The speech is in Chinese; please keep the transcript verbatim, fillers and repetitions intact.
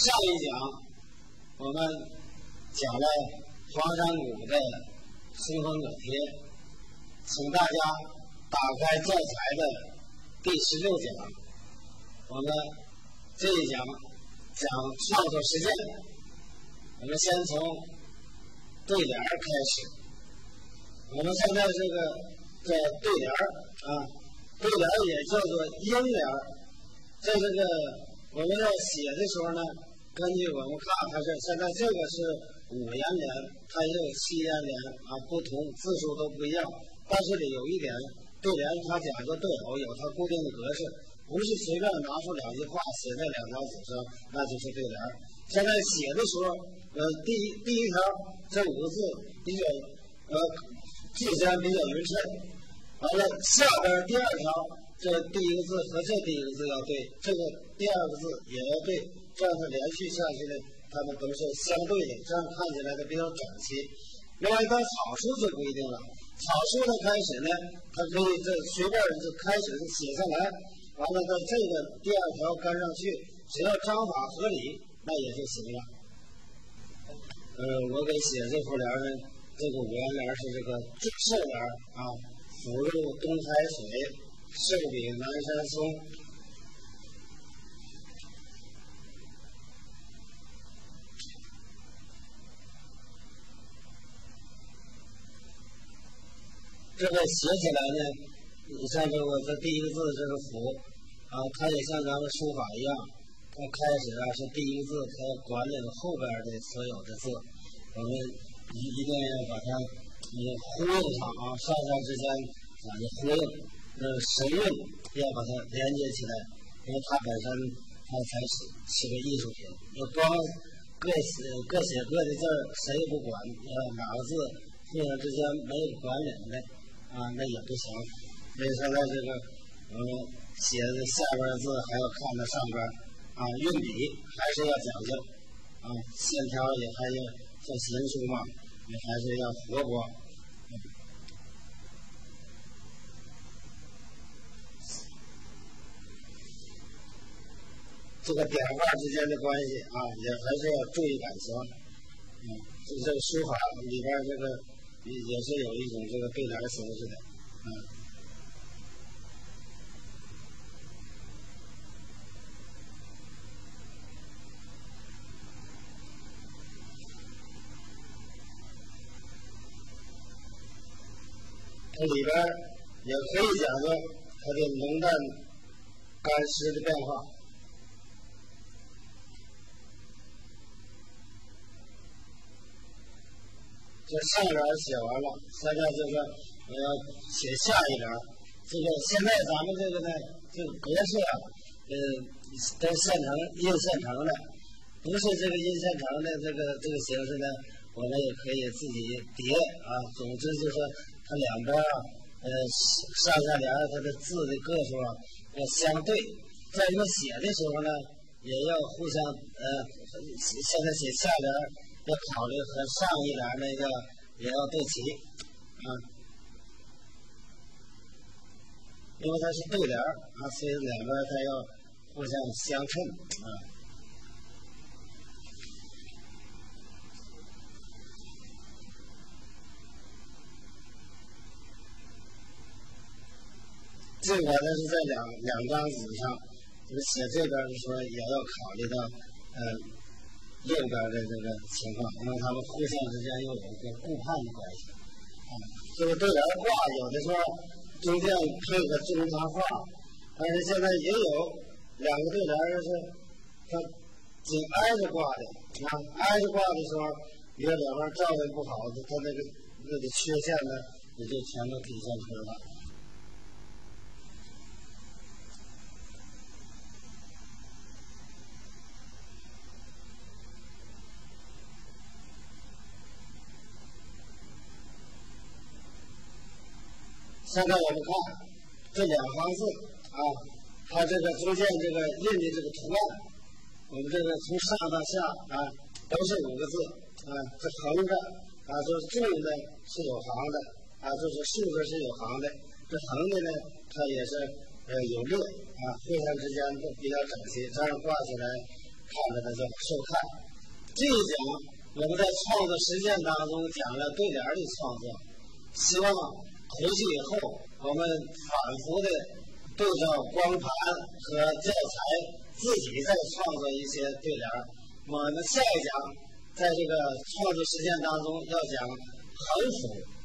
上一讲我们讲了黄山谷的书风有贴，请大家打开教材的第十六讲。我们这一讲讲创作实践，我们先从对联开始。我们现在这个这对联啊，对联也叫做楹联。在这个我们要写的时候呢，根据我们看，它是现在这个是五言联，它也有七言联啊，不同字数都不一样。但是里有一点，对联它讲究对偶，有它固定的格式，不是随便拿出两句话写在两条纸上，那就是对联。现在写的时候，呃，第一第一条这五个字比较呃句间比较匀称，完了下边第二条这第一个字和这第一个字要对，这个第二个字也要对，这样它连续下去的，它们都是相对的，这样看起来的比较整齐。另外，到草书就不一定了，草书的开始呢，它可以这随便就开始写下来，完了在这个第二条跟上去，只要章法合理，那也就行了。呃，我给写这副联呢，这个五言联是这个祝寿联啊，福入东海水，寿比南山松。这个写起来呢，你像这我这第一个字这个福啊，它也像咱们书法一样，它开始啊是第一个字，它要管理后边的所有的字，我们一一定要把它呃呼应上啊，上下之间啊的呼应，呃神韵要把它连接起来，因为它本身它才是是个艺术品，要光各写各写各的字谁也不管，呃哪个字互相之间没有管理的啊，那也不行。所以现在这个嗯写的下边的字还要看到上边啊，运笔还是要讲究啊，线条也还要像行书嘛，也还是要活泼。嗯、这个点画之间的关系啊，也还是要注意感情。嗯，这个书法里边这个也是有一种这个对联形式的。嗯。这里边也可以讲究它的浓淡干湿的变化。这上联写完了，现在就是我要写下一联。这个现在咱们这个呢，这个格式啊，呃，都现成印现成的，不是这个印现成的这个这个形式呢，我们也可以自己叠啊。总之就是它两边啊，呃，上下联它的字的个数啊要相对，在我们写的时候呢，也要互相呃，现在写下联要考虑和上一联那个也要对齐啊，因为它是对联啊，所以两边它要互相相称啊。这个呢是在两两张纸上，就是写这边的时候也要考虑到呃右边的这个情况，因为他们互相之间又有一个互判的关系啊。这个对联画有的时候中间配个中长画，但是现在也有两个对联是它紧挨着挂的啊，挨着挂的时候，你要两边照应不好，它那个那个缺陷呢也就全都体现出来了。现在我们看这两行字啊，它这个中间这个印的这个图案，我们这个从上到下啊都是五个字啊，这横着啊就是纵的是有行的啊，就是竖着是有行的，这横的呢它也是呃有列啊，互相之间都比较整齐，这样挂起来看着它叫收看。这一讲我们在创作实践当中讲了对联的创作，希望回去以后我们反复的对照光盘和教材，自己再创作一些对联。我们下一讲在这个创作实践当中要讲横幅。